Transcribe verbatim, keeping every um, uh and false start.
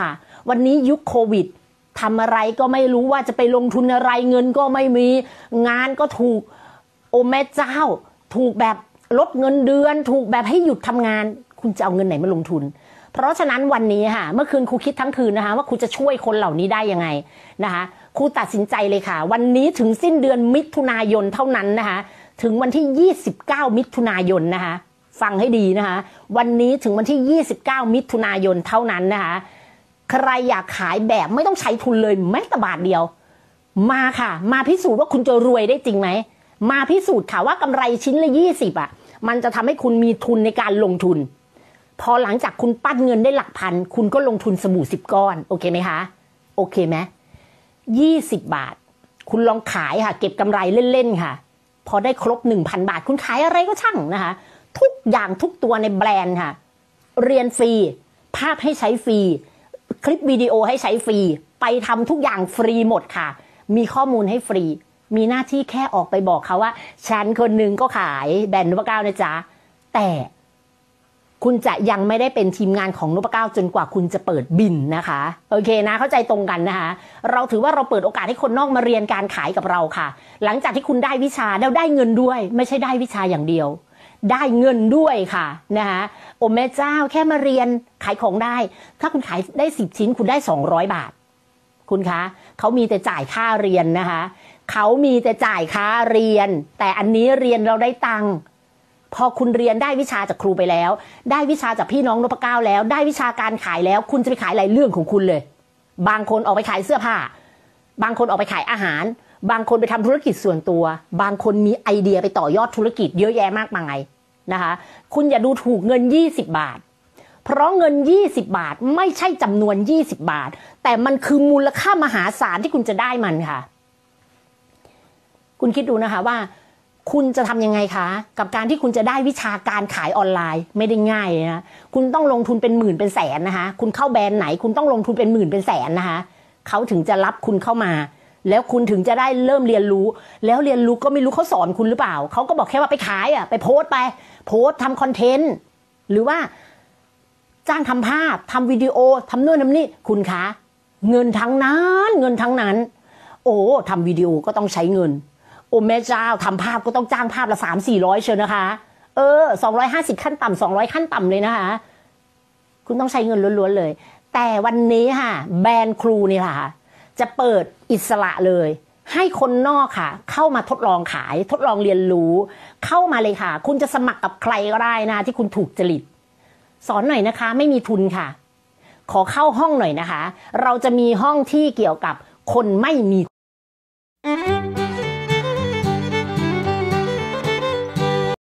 วันนี้ยุคโควิดทำอะไรก็ไม่รู้ว่าจะไปลงทุนอะไรเงินก็ไม่มีงานก็ถูกโอแม่เจ้าถูกแบบลดเงินเดือนถูกแบบให้หยุดทำงานคุณจะเอาเงินไหนมาลงทุนเพราะฉะนั้นวันนี้ค่ะเมื่อคืนครูคิดทั้งคืนนะคะว่าครูจะช่วยคนเหล่านี้ได้ยังไงนะคะครูตัดสินใจเลยค่ะวันนี้ถึงสิ้นเดือนมิถุนายนเท่านั้นนะคะถึงวันที่ยี่สิบเก้ามิถุนายนนะคะฟังให้ดีนะคะวันนี้ถึงวันที่ยี่สิบเก้ามิถุนายนเท่านั้นนะคะใครอยากขายแบบไม่ต้องใช้ทุนเลยแม้แต่บาทเดียวมาค่ะมาพิสูจน์ว่าคุณจะรวยได้จริงไหมมาพิสูจน์ค่ะว่ากำไรชิ้นละยี่สิบอ่ะมันจะทำให้คุณมีทุนในการลงทุนพอหลังจากคุณปั้นเงินได้หลักพันคุณก็ลงทุนสบู่สิบก้อนโอเคไหมคะโอเคไหมยี่สิบบาทคุณลองขายค่ะเก็บกำไรเล่นๆค่ะพอได้ครบหนึ่งพันบาทคุณขายอะไรก็ช่างนะคะทุกอย่างทุกตัวในแบรนด์ค่ะเรียนฟรีภาพให้ใช้ฟรีคลิปวิดีโอให้ใช้ฟรีไปทำทุกอย่างฟรีหมดค่ะมีข้อมูลให้ฟรีมีหน้าที่แค่ออกไปบอกเขาว่าฉันคนหนึ่งก็ขายแบรนด์นพเก้านะจ๊ะแต่คุณจะยังไม่ได้เป็นทีมงานของนพเก้าจนกว่าคุณจะเปิดบินนะคะโอเคนะเข้าใจตรงกันนะคะเราถือว่าเราเปิดโอกาสให้คนนอกมาเรียนการขายกับเราค่ะหลังจากที่คุณได้วิชาแล้วได้เงินด้วยไม่ใช่ได้วิชาอย่างเดียวได้เงินด้วยค่ะนะคะโอ้แม่เจ้าแค่มาเรียนขายของได้ถ้าคุณขายได้สิบชิ้นคุณได้สองร้อยบาทคุณคะเขามีแต่จ่ายค่าเรียนนะคะเขามีแต่จ่ายค่าเรียนแต่อันนี้เรียนเราได้ตังค์พอคุณเรียนได้วิชาจากครูไปแล้วได้วิชาจากพี่น้องนพเก้าแล้วได้วิชาการขายแล้วคุณจะไปขายอะไรเรื่องของคุณเลยบางคนออกไปขายเสื้อผ้าบางคนออกไปขายอาหารบางคนไปทำธุรกิจส่วนตัวบางคนมีไอเดียไปต่อยอดธุรกิจเยอะแยะมากมายนะคะคุณอย่าดูถูกเงินยี่สิบบาทเพราะเงินยี่สิบบาทไม่ใช่จำนวนยี่สิบบาทแต่มันคือมูลค่ามหาศาลที่คุณจะได้มันค่ะคุณคิดดูนะคะว่าคุณจะทำยังไงคะกับการที่คุณจะได้วิชาการขายออนไลน์ไม่ได้ง่ายนะคุณต้องลงทุนเป็นหมื่นเป็นแสนนะคะคุณเข้าแบรนด์ไหนคุณต้องลงทุนเป็นหมื่นเป็นแสนนะคะเขาถึงจะรับคุณเข้ามาแล้วคุณถึงจะได้เริ่มเรียนรู้แล้วเรียนรู้ก็ไม่รู้เขาสอนคุณหรือเปล่าเขาก็บอกแค่ว่าไปขายอ่ะไปโพสต์ไปโพสต์ทำคอนเทนต์หรือว่าจ้างทำภาพทำวิดีโอทำนู่นทำนี่คุณคะเงินทั้งนั้นเงินทั้งนั้นโอ้ทำวิดีโอก็ต้องใช้เงินโอ้แม่เจ้าทำภาพก็ต้องจ้างภาพละสามสี่ร้อยเชียวนะคะเออสองร้อยห้าสิบขั้นต่ำสองร้อยขั้นต่ำเลยนะคะคุณต้องใช้เงินล้วนๆเลยแต่วันนี้ค่ะแบรนด์ครูนี่ค่ะจะเปิดอิสระเลยให้คนนอกค่ะเข้ามาทดลองขายทดลองเรียนรู้เข้ามาเลยค่ะคุณจะสมัครกับใครก็ได้นะที่คุณถูกจริตสอนหน่อยนะคะไม่มีทุนค่ะขอเข้าห้องหน่อยนะคะเราจะมีห้องที่เกี่ยวกับคนไม่มี